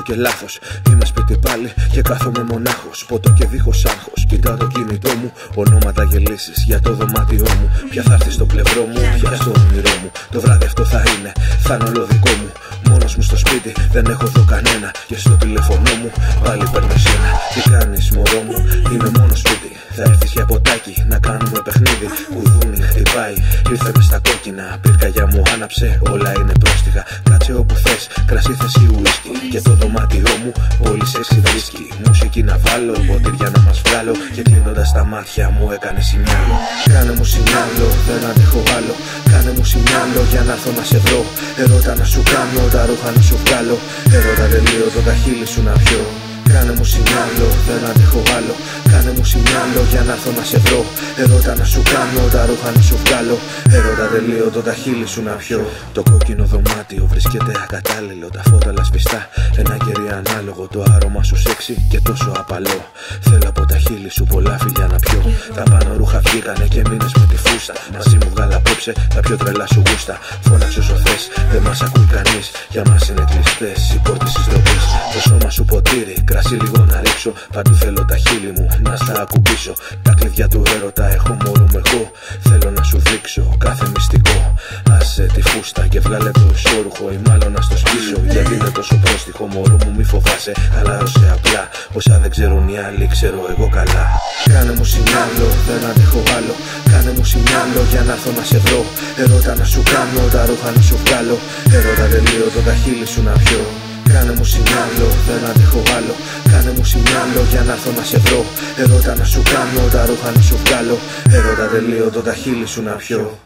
και λάθος. Είμαι σπίτι πάλι και κάθομαι μονάχος. Ποτό και δίχως άγχος. Κοιτάω το κινητό μου, ονόματα γελίσεις για το δωμάτιό μου. Ποια θα έρθει στο πλευρό μου, ποια στο όνειρό μου. Το βράδυ αυτό θα είναι όλο δικό μου. Μόνος μου στο σπίτι, δεν έχω δω κανένα. Και στο τηλέφωνο μου πάλι παίρνω εσένα. Τι κάνεις μωρό μου, είμαι μόνο σπίτι. Θα έρθεις για ποτάκι, να κάνουμε παιχνίδι. Κουδούνι χτυπάει, ήρθε μες στα κόκκινα. Πυρκαγιά μου άναψε, όλα είναι πρόστιχα. Κάτσε όπου θες, κρασί θες ή ουίσκι. Και το δωμάτιό μου πολύ σεξι βρίσκει. Μουσική να βάλω, ποτήρια να μας βγάλω. Και κλείνοντας τα μάτια μου έκανε σινιάλο. Κάνε μου σινιάλο, δεν αντέχω άλλο. Κάνε μου σινιάλο για να έρθω να σε βρω. Ερώτα να σου κάνω, τα ρούχα να σου βγάλω. Ερώτα τελείω τα χείλη σου να πιω. Κάνε μου σινιάλο, δεν αντέχω άλλο. Κάνε μου σινιάλο για να έρθω να σε βρω. Ερώτα να σου κάνω, τα ρούχα να σου βγάλω. Ερώτα τελείω τα χείλη σου να πιω. Το κόκκινο δωμάτιο βρίσκεται ακατάλληλο. Τα φώτα λασπιστά, ένα κερί ανάλογο. Το άρωμα σου σεξι και τόσο απαλό. Θέλω από τα χείλη σου πολλά φιλιά να πιω. Τα πάνω ρούχα βγήκανε και μείνες με τη φούστα. Μαζί μου βγάλα απόψε τα πιο τρελά σου γούστα. Φώναξε όσο θες, δεν μας ακούει κανείς. Για μας είναι κλειστές οι πόρτες της ντροπής. Το σώμα σου ποτήρι, κρασί λίγο να ρίξω. Παντού θέλω τα χείλη μου να στα ακουμπήσω. Τα κλειδιά του έρωτα έχω μόνο μου εγώ. Θέλω να σου δείξω κάθε μυστικό. Άσε τη φούστα και βγάλε το ισόρουχο. Ή μάλλον να στο σπίσω, γιατί είναι τόσο πρόστιχο. Μωρό μου μη φοβάσαι, χαλάρωσε απλά. Όσα δεν ξέρουν οι άλλοι, ξέρω εγώ καλά. Κάνε μου σινιάλο, δεν αντέχω άλλο. Κάνε μου σινιάλο για να έρθω να σε βρω. Ερώτα να σου κάνω, τα ρούχα να σου βγάλω. Ερώτα τελείω τα χείλη σου να πιω. Κάνε μου σινιάλο, δεν αντέχω άλλο. Κάνε μου σινιάλο για να έρθω να σε βρω. Ερώτα να σου κάνω, τα ρούχα να σου βγάλω. Ερώτα τελείω τα χείλη σου να πιω.